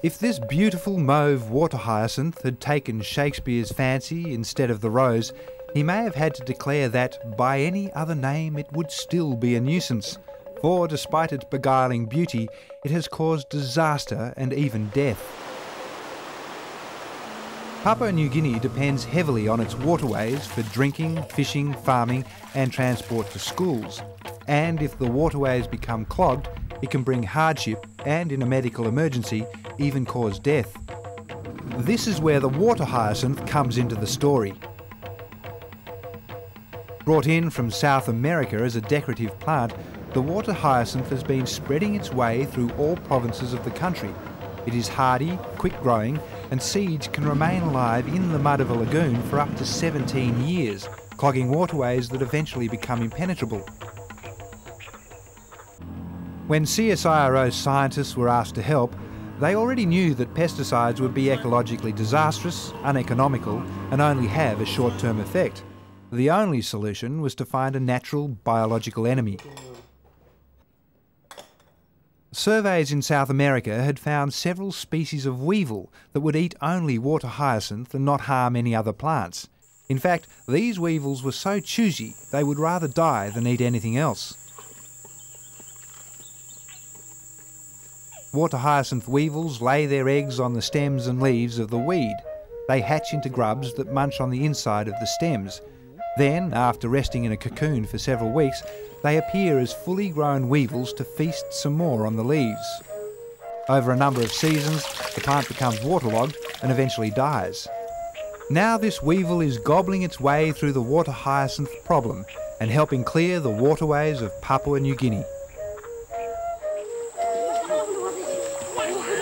If this beautiful mauve water hyacinth had taken Shakespeare's fancy instead of the rose, he may have had to declare that, by any other name, it would still be a nuisance, for despite its beguiling beauty, it has caused disaster and even death. Papua New Guinea depends heavily on its waterways for drinking, fishing, farming and transport to schools. And if the waterways become clogged, it can bring hardship and, in a medical emergency, even cause death. This is where the water hyacinth comes into the story. Brought in from South America as a decorative plant, the water hyacinth has been spreading its way through all provinces of the country. It is hardy, quick-growing, and seeds can remain alive in the mud of a lagoon for up to 17 years, clogging waterways that eventually become impenetrable. When CSIRO scientists were asked to help, they already knew that pesticides would be ecologically disastrous, uneconomical, and only have a short-term effect. The only solution was to find a natural biological enemy. Surveys in South America had found several species of weevil that would eat only water hyacinth and not harm any other plants. In fact, these weevils were so choosy they would rather die than eat anything else. Water hyacinth weevils lay their eggs on the stems and leaves of the weed. They hatch into grubs that munch on the inside of the stems. Then, after resting in a cocoon for several weeks, they appear as fully grown weevils to feast some more on the leaves. Over a number of seasons, the plant becomes waterlogged and eventually dies. Now this weevil is gobbling its way through the water hyacinth problem and helping clear the waterways of Papua New Guinea.